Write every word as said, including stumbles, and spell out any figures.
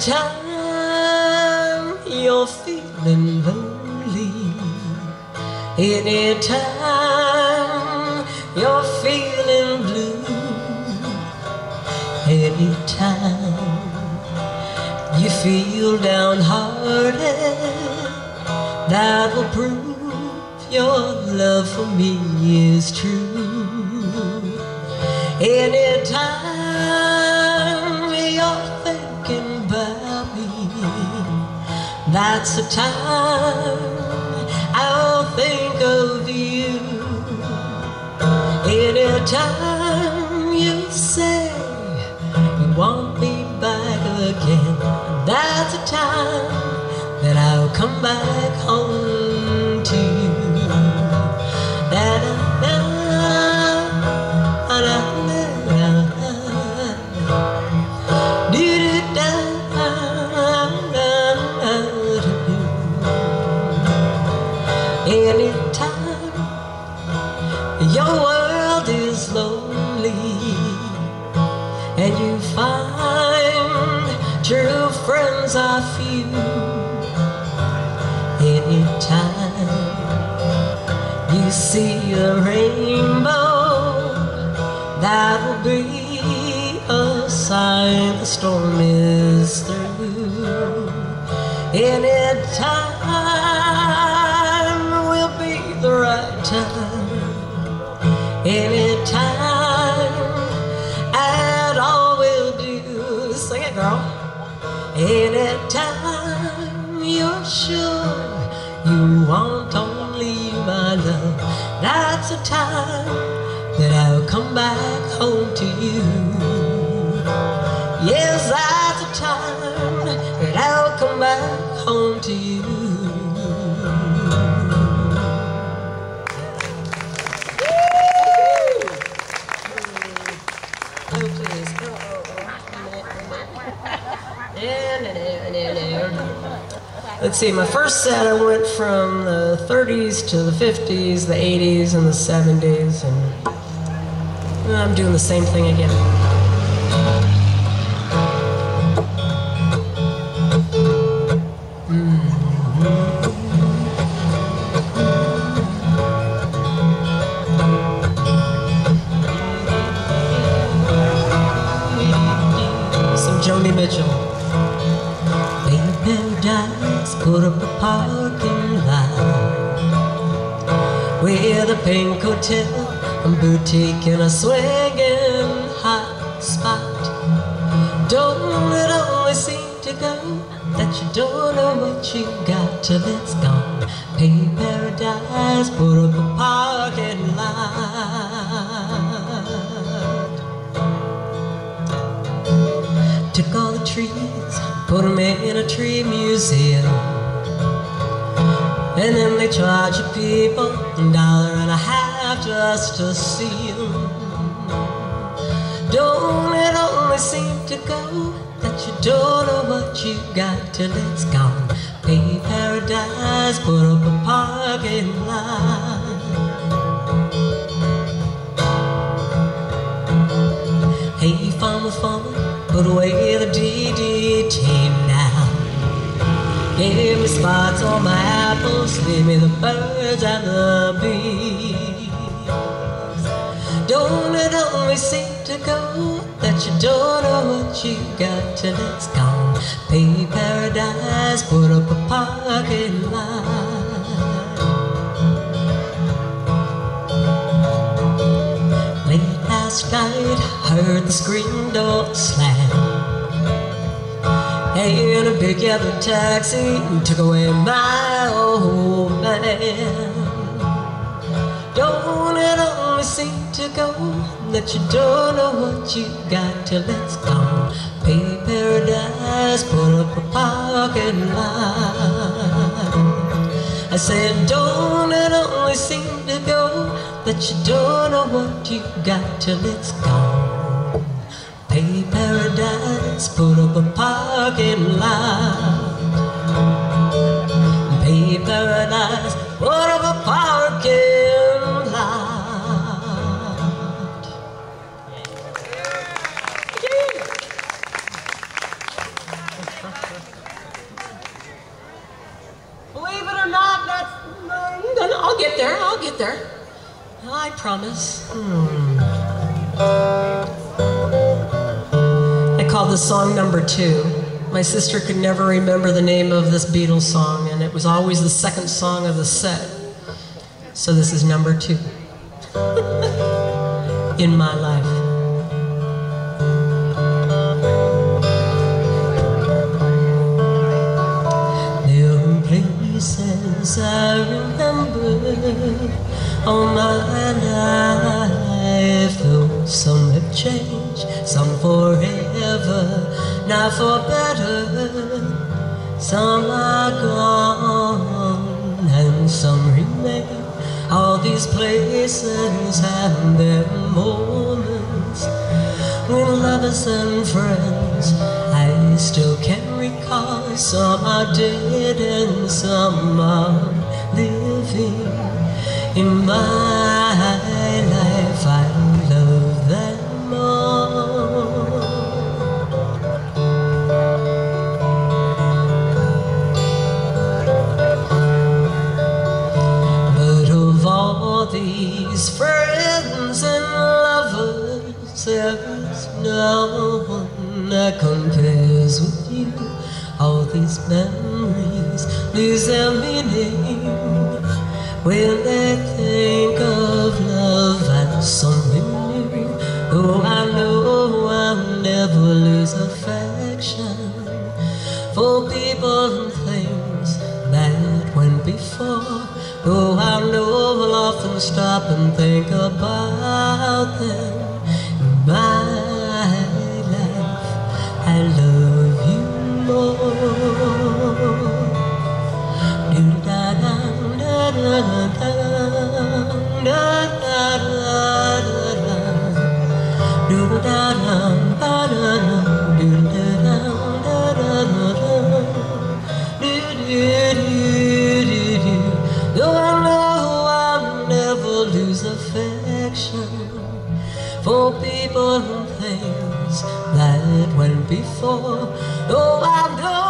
Anytime you're feeling lonely, anytime you're feeling blue, anytime you feel downhearted, that will prove your love for me is true. Anytime you're thinking about me, that's the time I'll think of you. Anytime you say you want me back again, that's the time that I'll come back home to you. Da -da -da, da -da -da, do -da -da, da -da -da. Anytime your world is lonely and you find true friends are few, anytime you see a rainbow, that will be a sign the storm is through. Anytime will be the right time, anytime, and all we'll do. Sing it, girl. Anytime you're sure you want only my love, that's the time that I'll come back home to you. Yes, that's the time that I'll come back home to you. Oh, please. Let's see, my first set I went from the thirties to the fifties, the eighties, and the seventies, and I'm doing the same thing again. Some Joni Mitchell. Paradise put up a parking lot with a pink hotel, a boutique, and a swinging hot spot. Don't it always seem to go that you don't know what you got till it's gone? Pay Paradise put up a parking lot. Took all the trees, put them in a tree museum, and then they charge you people a dollar and a half just to see them. Don't it always seem to go that you don't know what you got till it's gone? Pay Paradise put up a parking lot. Hey, farmer, farmer, put away the D D T now. Give me spots on my apples, leave me the birds and the bees. Don't it always seem to go that you don't know what you got till it's gone? Pay Paradise put up a parking lot. Late last night, heard the screen door slam, and a big yellow taxi took away my old man. Don't it always seem to go that you don't know what you got till it's gone? Pay Paradise put up a parking lot. I said, don't it always seem to go that you don't know what you got till it's gone? Pay Paradise put up a parking lot. Pay Paradise put up a parking lot. Yeah. Believe it or not, that's... I'm gonna, I'll get there, I'll get there. I promise. Hmm. I call this song number two. My sister could never remember the name of this Beatles song, and it was always the second song of the set. So this is number two. In my life. There are places I remember all my life, though some have changed, some forever, not for better. Some are gone and some remain. All these places have their moments when lovers and friends I still can recall. Some are dead and some are living. In my life I love them all. But of all these friends and lovers, there is no one that compares with you. All these memories lose their meaning when they think of love and something new. Oh, I know I'll never lose affection for people and things that went before. Oh, I know I'll often stop and think about them. In my life, I love you more. Do-da-da. Da da da da da da do da da da da do da da da da do do do do. Though I know I'll never lose affection for people and things that went before. Oh, I know